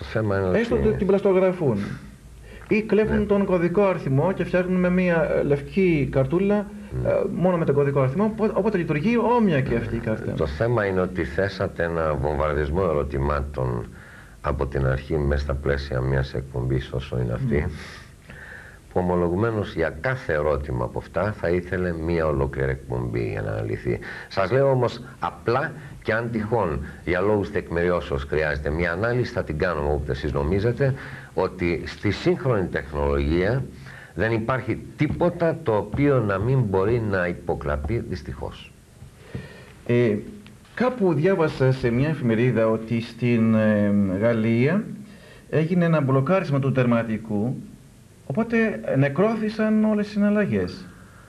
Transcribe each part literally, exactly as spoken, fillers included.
Το θέμα είναι έστω ότι... ότι την πλαστογραφούν. Ή κλέβουν ναι. τον κωδικό αριθμό και φτιάχνουν με μια λευκή καρτούλα mm. ε, μόνο με τον κωδικό αριθμό, οπότε λειτουργεί όμοια και αυτή η κάρτα. Το θέμα είναι ότι θέσατε ένα βομβαρδισμό ερωτημάτων από την αρχή μέσα στα πλαίσια μιας εκπομπής όσο είναι αυτή, mm. που ομολογουμένως για κάθε ερώτημα από αυτά θα ήθελε μια ολόκληρη εκπομπή για να λυθεί. Σας λέω όμως απλά, και αν τυχόν για λόγους τεκμηριώσεως χρειάζεται μια ανάλυση, θα την κάνουμε όποτε εσείς νομίζετε, ότι στη σύγχρονη τεχνολογία δεν υπάρχει τίποτα το οποίο να μην μπορεί να υποκλαπεί δυστυχώς. Ε, κάπου διάβασα σε μια εφημερίδα ότι στην ε, Γαλλία έγινε ένα μπλοκάρισμα του τερματικού, οπότε νεκρώθησαν όλες οι συναλλαγές.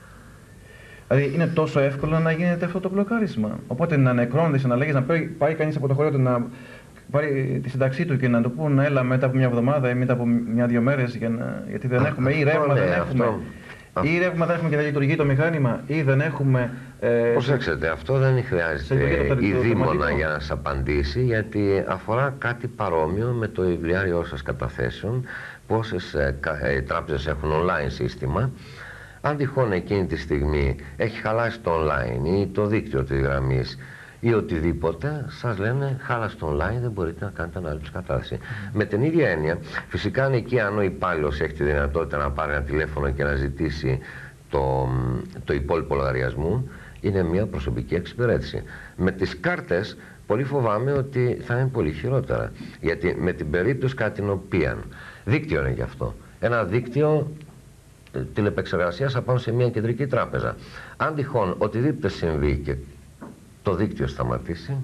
Δηλαδή είναι τόσο εύκολο να γίνεται αυτό το μπλοκάρισμα. Οπότε να νεκρώνονται οι συναλλαγές, να πάει κανείς από το χωριό του να πάρει τη σύνταξή του και να του πούν έλα μετά από μια εβδομάδα ή μετά από μια-δύο μέρες για να... γιατί δεν έχουμε ή ρεύμα, δεν έχουμε. Αυτό... Ή ρεύμα δεν έχουμε και δεν λειτουργεί το μηχάνημα, ή δεν έχουμε. Ε... Προσέξτε, αυτό δεν χρειάζεται η δήμονα για να σας απαντήσει, γιατί αφορά κάτι παρόμοιο με το βιβλιάριό σας καταθέσεων. Πόσες ε, ε, τράπεζες έχουν online σύστημα. Αν τυχόν εκείνη τη στιγμή έχει χαλάσει το online ή το δίκτυο της γραμμής ή οτιδήποτε, σας λένε χάλασε το online, δεν μπορείτε να κάνετε ανάληψη κατάσταση. Mm. Με την ίδια έννοια, φυσικά αν εκεί αν ο υπάλληλος έχει τη δυνατότητα να πάρει ένα τηλέφωνο και να ζητήσει το, το υπόλοιπο λογαριασμού, είναι μια προσωπική εξυπηρέτηση. Με τις κάρτες, πολύ φοβάμαι ότι θα είναι πολύ χειρότερα. Γιατί με την περίπτωση κατά την οποία, δίκτυο είναι γι' αυτό, ένα δίκτυο τηλεπεξεργασίας απάνω σε μια κεντρική τράπεζα. Αν τυχόν οτιδήποτε συμβεί και το δίκτυο σταματήσει,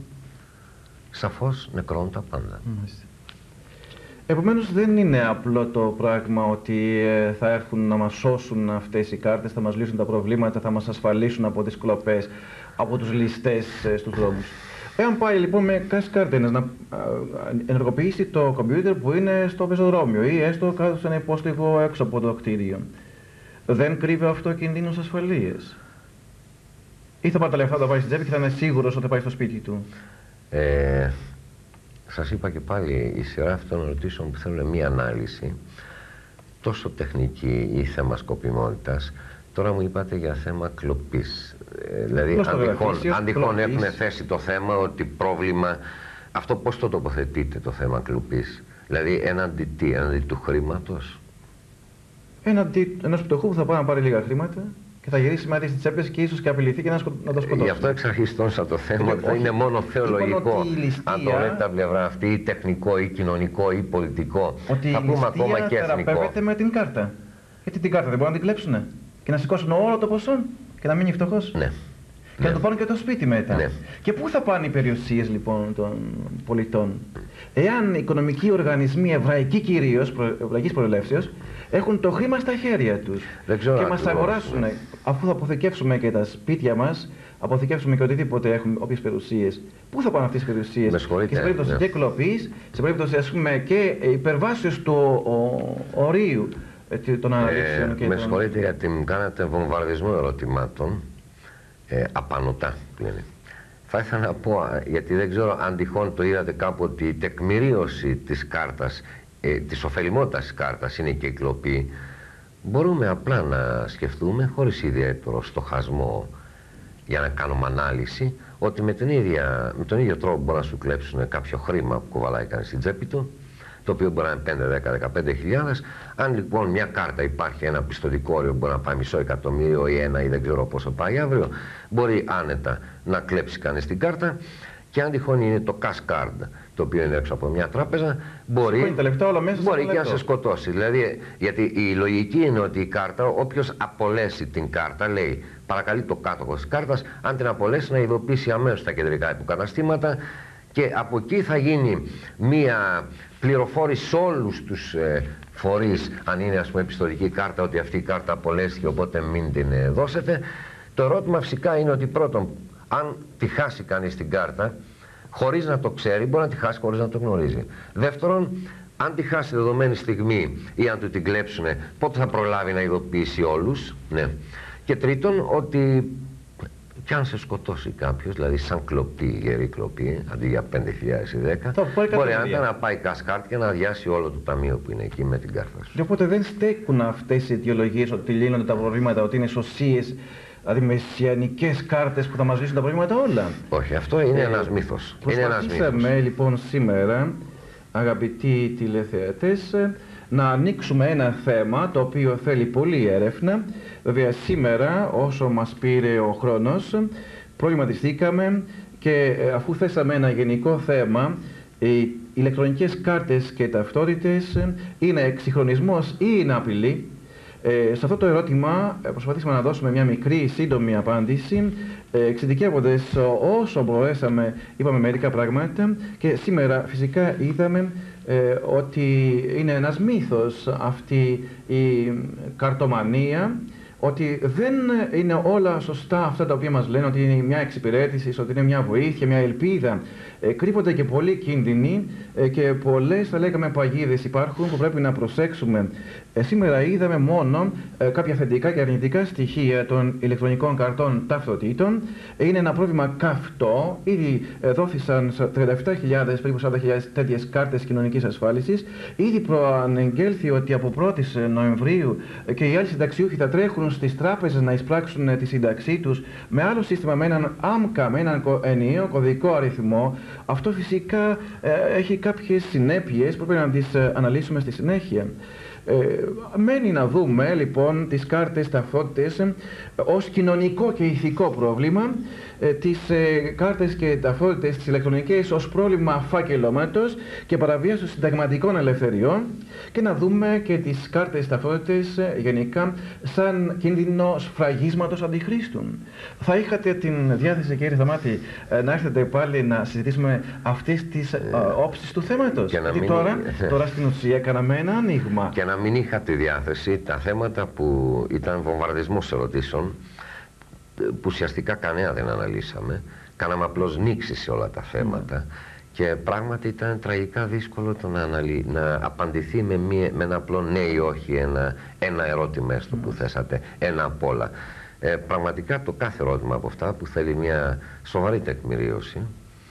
σαφώς νεκρώνουν τα πάντα. Μάλιστα. Επομένως δεν είναι απλό το πράγμα ότι ε, θα έρθουν να μας σώσουν αυτές οι κάρτες, θα μας λύσουν τα προβλήματα, θα μας ασφαλίσουν από τις κλοπές, από τους ληστές ε, στους δρόμους. Εάν πάει λοιπόν με κάποιες κάρτες να ενεργοποιήσει το κομπιούτερ που είναι στο πεζοδρόμιο ή έστω κάτω σε ένα υπόστηγο έξω από το κτίριο, δεν κρύβει αυτό κινδύνους ασφαλείας? Ή θα πάρει τα λεφτά, θα πάει στην τσέπη και θα είναι σίγουρος ότι θα πάει στο σπίτι του? Ε, σας είπα και πάλι, η σειρά αυτών των ερωτήσεων που θέλουν μία ανάλυση, τόσο τεχνική ή θέμα σκοπιμότητας. Τώρα μου είπατε για θέμα κλοπής. Ε, δηλαδή, αν τυχόν έχουν θέσει το θέμα ότι πρόβλημα, αυτό πώς το τοποθετείτε το θέμα κλοπής? Δηλαδή, έναντι τι, έναντι του χρήματος? Έναντι ενός πτωχού που θα πάει να πάρει λίγα χρήματα και θα γυρίσει μετά στις τσέπες και ίσως και απειληθεί και να, σκο... να το σκοτώσει. Γι' αυτό εξ αρχής τόνισα το θέμα ότι θα είναι μόνο θεολογικό. Ληστεία, αν το λέτε τα πλευρά αυτή, ή τεχνικό, ή κοινωνικό, ή πολιτικό. Ότι θα πούμε ακόμα και εθνικό. θεραπεύεται με την κάρτα. Γιατί την κάρτα δεν μπορούν να την κλέψουνε και να σηκώσουν όλο το ποσό και να μείνει φτωχός. Ναι. Και ναι. να το πάρουν και το σπίτι μετά. Ναι. Και πού θα πάνε οι περιουσίες λοιπόν των πολιτών? Εάν οι οικονομικοί οργανισμοί, εβραϊκοί κυρίως, προ, εβραϊκής προελεύσεως, έχουν το χρήμα στα χέρια τους και μας αγοράσουν, αφού θα αποθηκεύσουμε και τα σπίτια μας, αποθηκεύσουμε και οτιδήποτε έχουμε, όποιες περιουσίες, πού θα πάνε αυτές τις περιουσίες? Και σε περίπτωση ναι. και κλοπής, σε περίπτωση ας πούμε και υπερβάσεως του ο, ο, ορίου των αναλήψεων. Ε, με συγχωρείτε γιατί μου κάνατε βομβαρδισμό ερωτημάτων. Ε, απανωτά λένε. Θα ήθελα να πω, γιατί δεν ξέρω αν τυχόν το είδατε κάπου, ότι η τεκμηρίωση της κάρτας, ε, της ωφελημότητας της κάρτας είναι και η κλοπή. Μπορούμε απλά να σκεφτούμε, χωρίς ιδιαίτερο στοχασμό για να κάνουμε ανάλυση, ότι με, την ίδια, με τον ίδιο τρόπο μπορούν να σου κλέψουν κάποιο χρήμα που κουβαλάει κανείς στην τσέπη του, το οποίο μπορεί να είναι πέντε, δέκα, δεκαπέντε χιλιάδες. Αν λοιπόν μια κάρτα υπάρχει, ένα πιστωτικό όριο που μπορεί να πάει μισό εκατομμύριο ή ένα ή δεν ξέρω πόσο πάει αύριο, μπορεί άνετα να κλέψει κανείς την κάρτα. Και αν τυχόν είναι το cash card, το οποίο είναι έξω από μια τράπεζα, μπορεί, όλα μέσα μπορεί και να σε σκοτώσει. Δηλαδή, γιατί η λογική είναι ότι η κάρτα, όποιος απολέσει την κάρτα, λέει, παρακαλεί το κάτοχο της κάρτας, αν την απολέσει, να ειδοποιήσει αμέσως τα κεντρικά υποκαταστήματα και από εκεί θα γίνει μία πληροφόρηση σε όλους τους ε, φορείς, αν είναι ας πούμε πιστωτική κάρτα, ότι αυτή η κάρτα απολέστηκε, οπότε μην την ε, δώσετε. Το ερώτημα φυσικά είναι ότι πρώτον, αν τη χάσει κανείς την κάρτα χωρίς να το ξέρει, μπορεί να τη χάσει χωρίς να το γνωρίζει. Δεύτερον, αν τη χάσει δεδομένη στιγμή ή αν του την κλέψουν, πότε θα προλάβει να ειδοποιήσει όλους? Ναι. Και τρίτον, ότι Και αν σε σκοτώσει κάποιος, δηλαδή σαν κλοπή, γερή κλοπή, αντί για πέντε χιλιάδες ή δέκα, μπορεί άντα να πάει κασκάρτ και να αδειάσει όλο το ταμείο που είναι εκεί με την κάρτα σου. Και οπότε δεν στέκουν αυτές οι αιτιολογίες ότι λύνονται τα προβλήματα, ότι είναι σωσίες, δηλαδή μεσιανικές κάρτες που θα μας λύσουν τα προβλήματα όλα. Όχι, αυτό είναι ε, ένας μύθος. Προσπαθήσαμε λοιπόν σήμερα, αγαπητοί τηλεθεατές, να ανοίξουμε ένα θέμα το οποίο θέλει πολλή έρευνα. Βέβαια σήμερα, όσο μας πήρε ο χρόνος, προβληματιστήκαμε και αφού θέσαμε ένα γενικό θέμα, οι ηλεκτρονικές κάρτες και ταυτότητες είναι εξυγχρονισμός ή είναι απειλή. Ε, σε αυτό το ερώτημα προσπαθήσαμε να δώσουμε μια μικρή σύντομη απάντηση. Ε, εξειδικεύοντας όσο μπορέσαμε, είπαμε μερικά πράγματα και σήμερα φυσικά είδαμε ε, ότι είναι ένας μύθος αυτή η καρτομανία, ότι δεν είναι όλα σωστά αυτά τα οποία μας λένε, ότι είναι μια εξυπηρέτηση, ότι είναι μια βοήθεια, μια ελπίδα. Ε, κρύβονται και πολλοί κίνδυνοι ε, και πολλές, θα λέγαμε, παγίδες υπάρχουν που πρέπει να προσέξουμε. Ε, σήμερα είδαμε μόνο ε, κάποια θετικά και αρνητικά στοιχεία των ηλεκτρονικών καρτών ταυτοτήτων. Ε, είναι ένα πρόβλημα καυτό. Ήδη ε, δόθησαν τριάντα επτά χιλιάδες, περίπου σαράντα χιλιάδες τέτοιες κάρτες κοινωνικής ασφάλισης. Ήδη προανεγγέλθη ότι από πρώτη Νοεμβρίου ε, και οι άλλοι συνταξιούχοι θα τρέχουν στις τράπεζες να εισπράξουν τη σύνταξή τους με άλλο σύστημα, με έναν άμκα, με έναν ενιαίο κωδικό αριθμό. Αυτό φυσικά ε, έχει κάποιες συνέπειες που πρέπει να τις ε, αναλύσουμε στη συνέχεια. Ε, μένει να δούμε λοιπόν τις κάρτες ταυτότητες ε, ως κοινωνικό και ηθικό πρόβλημα, ε, τις ε, κάρτες και ταυτότητες τις ηλεκτρονικές ως πρόβλημα φάκελώματος και παραβίαση των συνταγματικών ελευθεριών, και να δούμε και τις κάρτες ταυτότητες ε, γενικά σαν κίνδυνο σφραγίσματος αντιχρίστου. Θα είχατε την διάθεση, κύριε Σταμάτη, ε, να έρθετε πάλι να συζητήσουμε αυτές τις ε, όψεις του θέματος? Γιατί μην... τώρα, τώρα στην ουσία κάναμε ένα άνοιγμα. Και να μην είχα τη διάθεση τα θέματα που ήταν βομβαρδισμός ερωτήσεων, που ουσιαστικά κανένα δεν αναλύσαμε, κάναμε απλώς νήξη σε όλα τα θέματα mm. και πράγματι ήταν τραγικά δύσκολο το να, αναλύ... να απαντηθεί με, μία... με ένα απλό ναι ή όχι, ένα, ένα ερώτημα έστω mm. που θέσατε, ένα απ' όλα. Ε, πραγματικά το κάθε ερώτημα από αυτά που θέλει μια σοβαρή τεκμηρίωση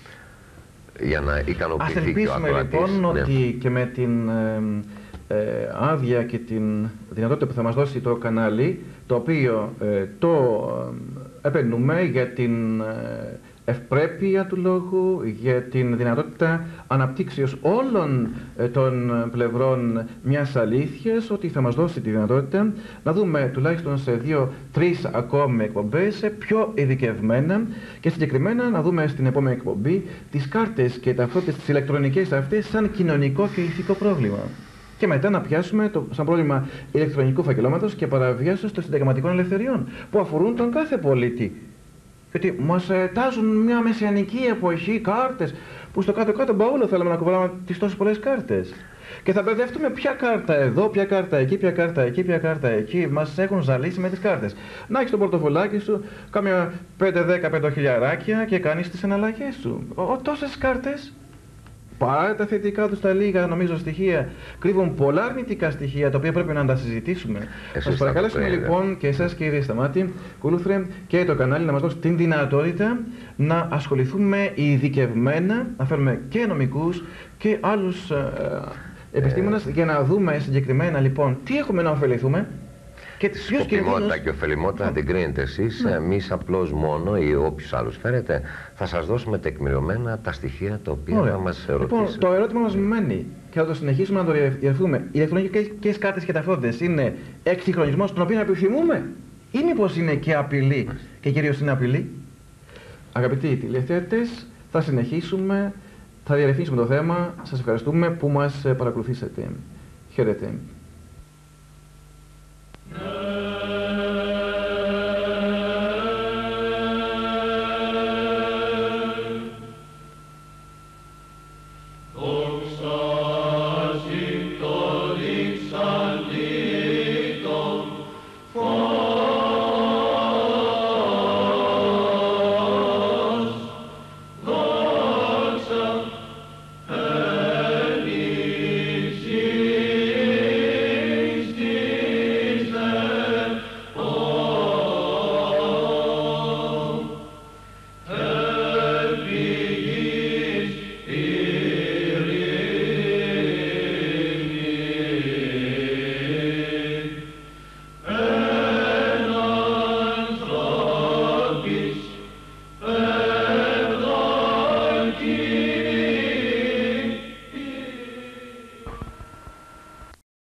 για να ικανοποιηθεί και ο ακροατής. Ας ελπίσουμε λοιπόν ναι. ότι και με την ε, ε, άδεια και την δυνατότητα που θα μας δώσει το κανάλι, το οποίο ε, το ε, επενούμε για την ε, ευπρέπεια του λόγου, για την δυνατότητα αναπτύξεως όλων ε, των πλευρών μιας αλήθειας, ότι θα μας δώσει τη δυνατότητα να δούμε τουλάχιστον σε δύο-τρεις ακόμη εκπομπές πιο ειδικευμένα και συγκεκριμένα να δούμε στην επόμενη εκπομπή τις κάρτες και ταυτότητες τις ηλεκτρονικές αυτές σαν κοινωνικό και ηθικό πρόβλημα. Και μετά να πιάσουμε το, σαν πρόβλημα ηλεκτρονικού φακελώματος και παραβιάσεως των συνταγματικών ελευθεριών που αφορούν τον κάθε πολίτη. Γιατί μας ε, τάζουν μια μεσιανική εποχή κάρτες που στο κάτω-κάτω μπαούλο θέλαμε να κουβαλάμε τις τόσες πολλές κάρτες. Και θα μπερδευτούμε ποια κάρτα εδώ, ποια κάρτα εκεί, ποια κάρτα εκεί, ποια κάρτα εκεί. Μας έχουν ζαλίσει με τις κάρτες. Να έχεις το πορτοφολάκι σου, κάμια πέντε δέκα πεντοχιλιαράκια και κάνεις τις εναλλαγές σου. Ο, τόσες κάρτες. Παρά τα θετικά τους τα λίγα, νομίζω, στοιχεία, κρύβουν πολλά αρνητικά στοιχεία, τα οποία πρέπει να τα συζητήσουμε. Θα σας παρακαλέσουμε λοιπόν και εσάς, κύριε Σταμάτη, Κούλουθρε, και το κανάλι να μας δώσει την δυνατότητα να ασχοληθούμε ειδικευμένα, να φέρουμε και νομικούς και άλλους ε, επιστήμονες ε... για να δούμε συγκεκριμένα λοιπόν τι έχουμε να ωφεληθούμε. Και τη σκοπιμότητα και ωφελημότητα θα την κρίνετε εσείς. Ναι. Εμείς απλώς μόνο ή όποιος άλλος φέρετε θα σας δώσουμε τεκμηριωμένα τα στοιχεία τα οποία Ωραία. θα μας ρωτήσετε. Λοιπόν, το ερώτημα μας μένει και θα το συνεχίσουμε να το διαρθούμε. Οι ηλεκτρονικές κάρτες και ταυτότητες είναι εξυγχρονισμός τον οποίο επιθυμούμε, ή μήπως είναι και απειλή, και κυρίως είναι απειλή? Αγαπητοί τηλεθεατές, θα συνεχίσουμε, θα διαρρευθύνσουμε το θέμα. Σας ευχαριστούμε που μας παρακολουθήσατε. Χαίρετε.